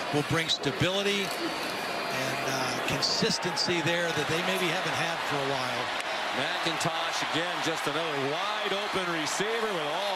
will bring stability and consistency there that they maybe haven't had for a while. McIntosh again, just another wide open receiver with all